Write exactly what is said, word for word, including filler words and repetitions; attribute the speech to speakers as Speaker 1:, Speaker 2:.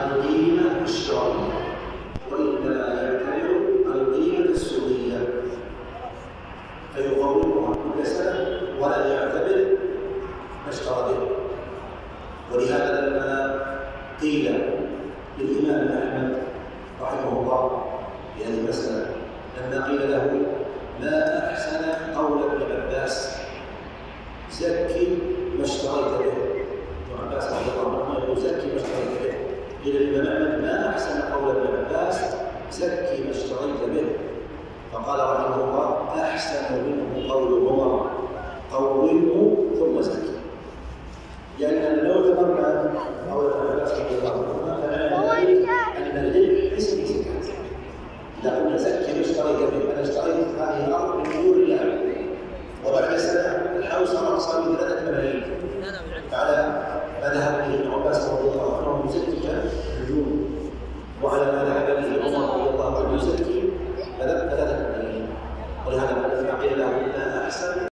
Speaker 1: القيمة الشرعية، وإنما يعتبر القيمة السوقية فيقومها كل سنة ولا يعتبر ما اشترى به. ولهذا لما قيل للإمام أحمد رحمه الله في هذه المسألة، لما قيل له ما أحسن قول ابن عباس زكي ما اشتريت به، ابن عباس رضي الله عنه يقول زكي ما اشتريت به، قيل للإمام أحمد ما أحسن قول ابن عباس زكي ما اشتريت به، فقال رحمه الله أحسن منه قول عمر قوله ثم زكي. لأن لو ذكرنا قول ابن عباس رضي الله عنه فلا أن العلم اسم زكاة. إذا قلنا زكي ما اشتريت به، أنا اشتريت هذه الأرض من دون الله وبعد سنة الحوز صار بثلاثة ملايين، فعلى ما ذهب به ابن عباس رضي الله عنه يزكي النجوم، وعلى ما ذهب به عمر رضي الله عنه يزكي ثلاثة ملايين. ولهذا قيل له ما أحسن